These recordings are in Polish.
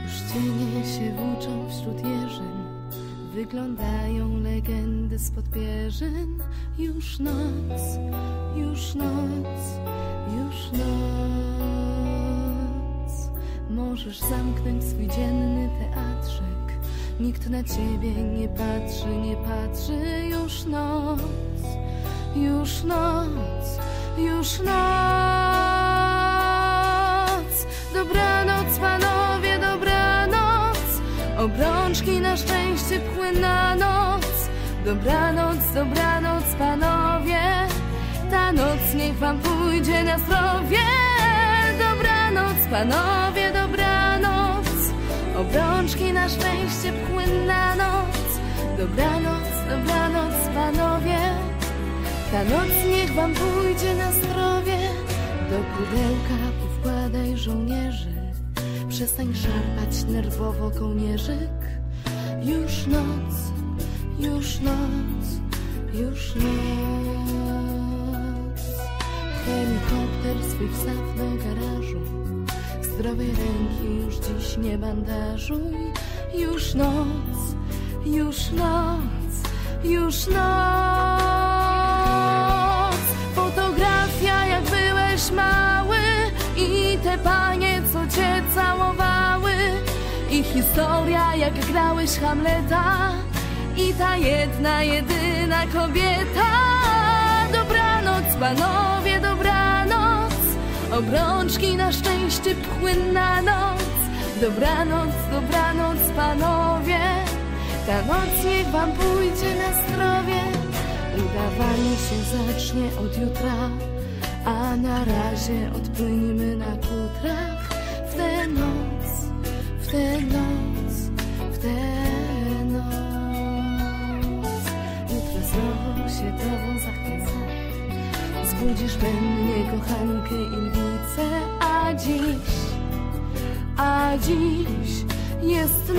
Już cienie się włóczą wśród jeżyn, wyglądają legendy spod pierzyn. Już noc, już noc, już noc. Możesz zamknąć swój dzienny teatrzyk. Nikt na ciebie nie patrzy, nie patrzy. Już noc, już noc, już noc. Dobranoc, panowie, dobranoc. Obrączki na szczęście pchły na noc. Dobranoc, dobranoc, panowie. Ta noc niech wam pójdzie na zdrowie. Dobranoc, panowie, dobranoc. Obrączki na szczęście pchły na noc. Dobranoc, dobranoc, panowie. Ta noc niech wam pójdzie na zdrowie. Do pudełka powkładaj żołnierzy. Przestań szarpać nerwowo kołnierzyk. Już noc, już noc, już noc. Helikopter swój wstaw do garażu. Zdrowej ręki już dziś nie bandażuj. Już noc, już noc, już noc. Fotografia jak byłeś mały i te panie co cię całowały. I historia jak grałeś Hamleta i ta jedna, jedyna kobieta. Dobranoc, panowie, dobranoc. Obrączki na szczęście pchły na noc. Dobranoc, dobranoc, panowie. Ta noc niech wam pójdzie na zdrowie. Udawanie się zacznie od jutra, a na razie odpłyniemy na kutrach. W tę noc, w tę noc, w tę noc. Jutro znowu się tobą zachwycę. Zbudzisz we mnie kochankę i lwicę. A dziś jest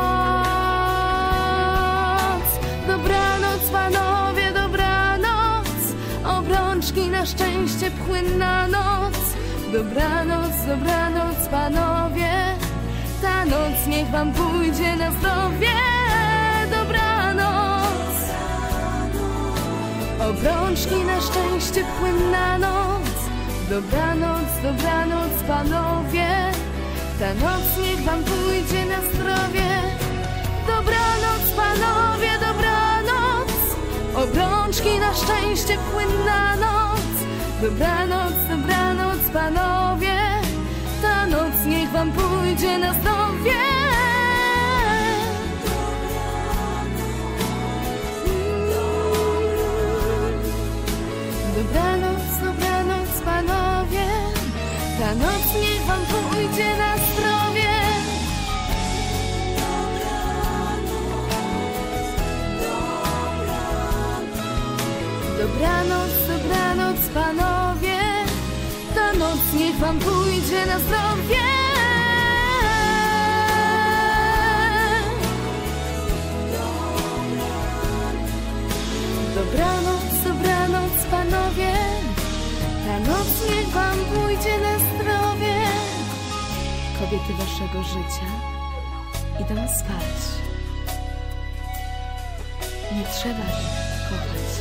noc. Dobranoc, panowie, dobranoc. Obrączki na szczęście pchły na noc. Dobranoc, dobranoc, panowie. Ta noc niech wam pójdzie na zdrowie. Dobranoc. Obrączki na szczęście pchły na noc. Dobranoc, dobranoc, panowie. Ta noc niech wam pójdzie na zdrowie. Dobranoc, panowie, dobranoc. Obrączki na szczęście pchły na noc. Dobranoc, dobranoc, panowie. Ta noc niech wam pójdzie na zdrowie. Dobranoc, dobranoc, panowie. Ta noc niech wam pójdzie na zdrowie. Dobranoc, dobranoc, panowie. Ta noc niech wam pójdzie na zdrowie. Dobranoc, dobranoc, panowie. Ta noc niech wam pójdzie na zdrowie. Kobiety waszego życia idą spać. Nie trzeba ich kochać.